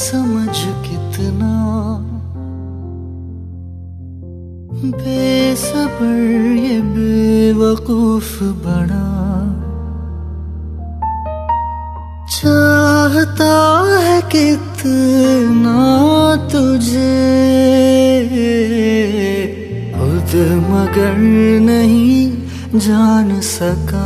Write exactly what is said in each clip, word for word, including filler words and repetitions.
समझ कितना बेसब्र ये बेवकूफ बड़ा, चाहता है कितना तुझे खुद मगर नहीं जान सका।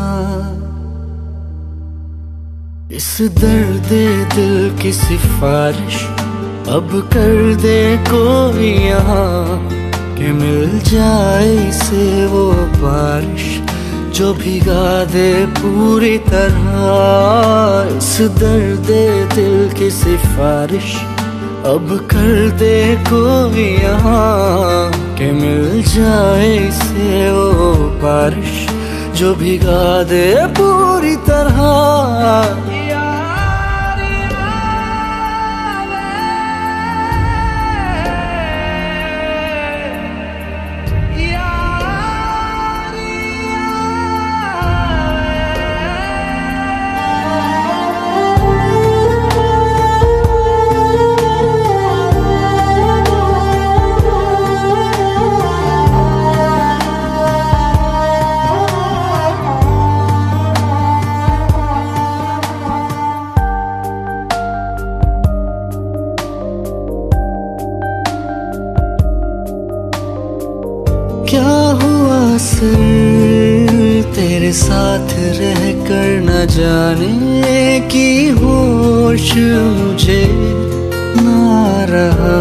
इस दर्द दिल की सिफारिश अब कर दे कोई यहाँ, कि मिल जाए इसे वो बारिश जो भिगा दे पूरी तरह। इस दर्द दिल की सिफारिश अब कर दे कोई यहाँ, कि मिल जाए इसे वो बारिश जो भिगा दे पूरी तरह। क्या हुआ सर तेरे साथ रह कर न जाने की होश मुझे ना रहा।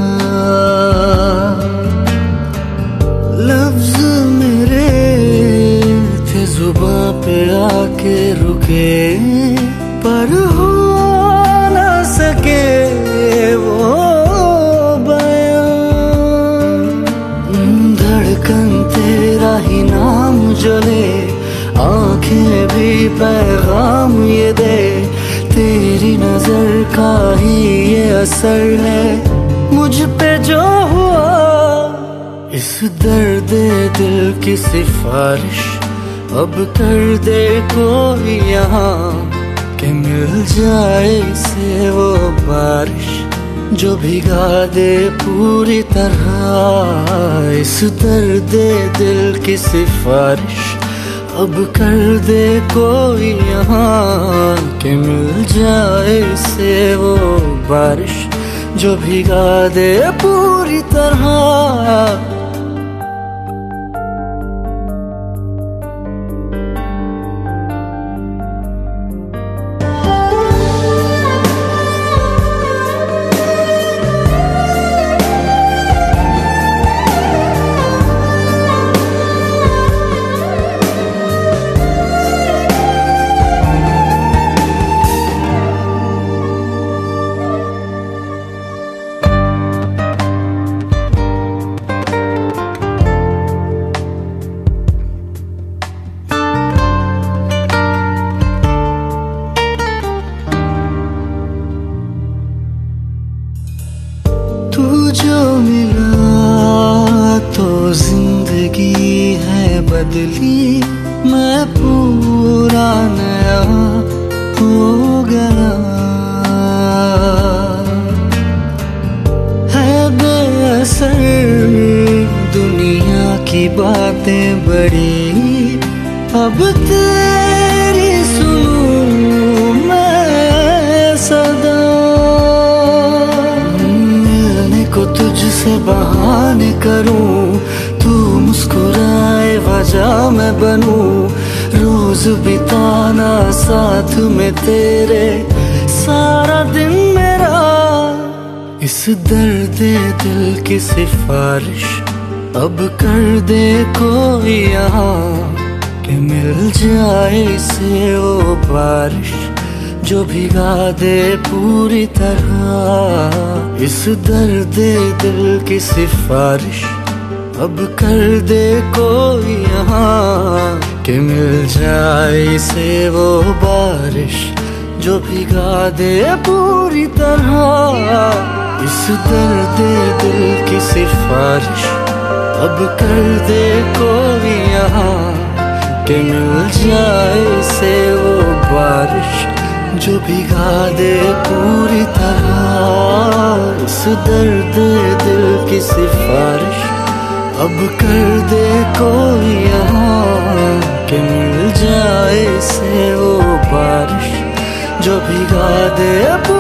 लफ्ज मेरे थे जुबां पे आके रुके, पर हो ना सके वो तेरा ही नाम जले, आंखें भी पैगाम ये दे, तेरी नजर का ही ये असर है मुझ पे जो हुआ। इस दर्द दिल की सिफारिश अब कर दे कोई यहाँ, कि मिल जाए इसे वो बारिश जो भिगा दे पूरी तरह। इस दर्द दिल की सिफारिश अब कर दे कोई यहाँ, कि मिल जाए इसे वो बारिश जो भिगा दे पूरी तरह। तू जो मिला तो जिंदगी है बदली, मैं पूरा नया हो गया। है बेअसर दुनिया की बातें बड़ी, अब तेरी सुनूं मैं सदा। तुझसे बहाने करूं, तू मुस्कुराए वजह मैं बनूं, रोज बिताना साथ में तेरे सारा दिन मेरा। इस दर्द दिल की सिफारिश अब कर दे कोई यहाँ, कि मिल जाए इसे वो बारिश जो भिगा दे पूरी तरह। इस दर्द दिल की सिफारिश अब कर दे कोई यहाँ, कि मिल जाए इसे वो बारिश जो भिगा दे पूरी तरह। इस दर्द दिल की सिफारिश अब कर दे कोई यहाँ, कि मिल जाए इसे वो बारिश जो भिगा दे पूरी तरह इस दर्द दिल की सिफारिश। अब कर दे कोई यहाँ कि मिल जाए से वो बारिश, जो भिगा दे